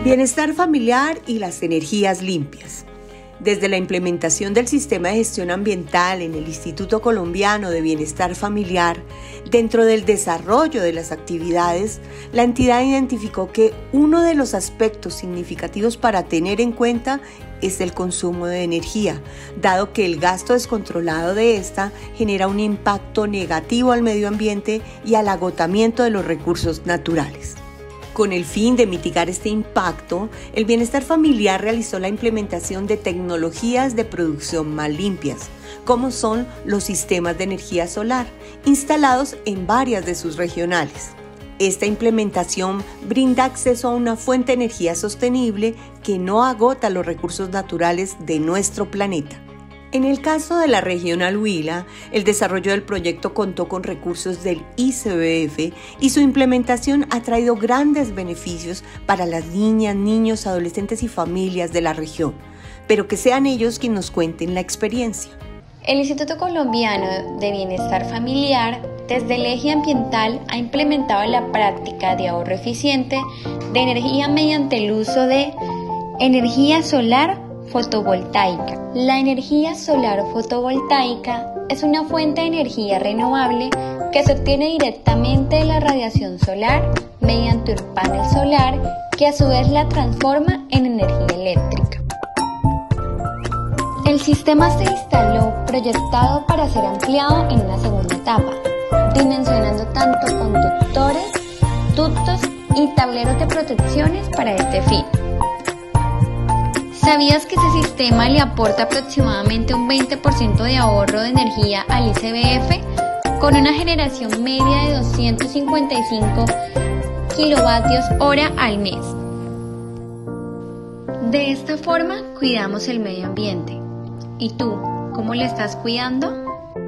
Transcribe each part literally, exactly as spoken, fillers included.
Bienestar familiar y las energías limpias. Desde la implementación del Sistema de Gestión Ambiental en el Instituto Colombiano de Bienestar Familiar, dentro del desarrollo de las actividades, la entidad identificó que uno de los aspectos significativos para tener en cuenta es el consumo de energía, dado que el gasto descontrolado de esta genera un impacto negativo al medio ambiente y al agotamiento de los recursos naturales. Con el fin de mitigar este impacto, el Bienestar Familiar realizó la implementación de tecnologías de producción más limpias, como son los sistemas de energía solar, instalados en varias de sus regionales. Esta implementación brinda acceso a una fuente de energía sostenible que no agota los recursos naturales de nuestro planeta. En el caso de la Regional Huila, el desarrollo del proyecto contó con recursos del I C B F y su implementación ha traído grandes beneficios para las niñas, niños, adolescentes y familias de la región, pero que sean ellos quienes nos cuenten la experiencia. El Instituto Colombiano de Bienestar Familiar, desde el eje ambiental, ha implementado la práctica de ahorro eficiente de energía mediante el uso de energía solar fotovoltaica. La energía solar o fotovoltaica es una fuente de energía renovable que se obtiene directamente de la radiación solar mediante un panel solar que a su vez la transforma en energía eléctrica. El sistema se instaló proyectado para ser ampliado en una segunda etapa, dimensionando tanto conductores, ductos y tableros de protecciones para este fin. ¿Sabías que este sistema le aporta aproximadamente un veinte por ciento de ahorro de energía al I C B F con una generación media de doscientos cincuenta y cinco kilovatios hora al mes? De esta forma cuidamos el medio ambiente. ¿Y tú, cómo lo estás cuidando?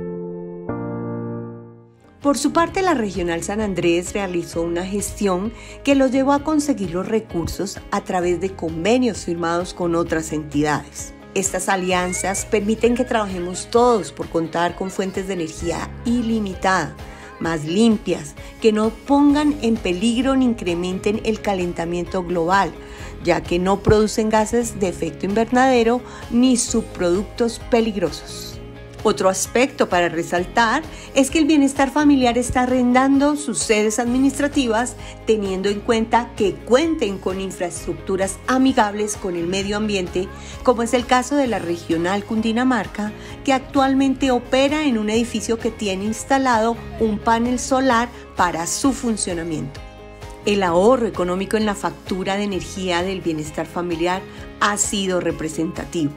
Por su parte, la Regional San Andrés realizó una gestión que los llevó a conseguir los recursos a través de convenios firmados con otras entidades. Estas alianzas permiten que trabajemos todos por contar con fuentes de energía ilimitada, más limpias, que no pongan en peligro ni incrementen el calentamiento global, ya que no producen gases de efecto invernadero ni subproductos peligrosos. Otro aspecto para resaltar es que el Bienestar Familiar está arrendando sus sedes administrativas teniendo en cuenta que cuenten con infraestructuras amigables con el medio ambiente, como es el caso de la Regional Cundinamarca, que actualmente opera en un edificio que tiene instalado un panel solar para su funcionamiento. El ahorro económico en la factura de energía del Bienestar Familiar ha sido representativo.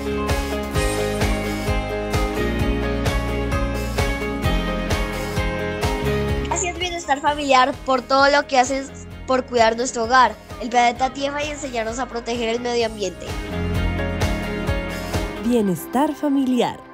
Bienestar Familiar por todo lo que haces por cuidar nuestro hogar, el planeta Tierra y enseñarnos a proteger el medio ambiente. Bienestar Familiar.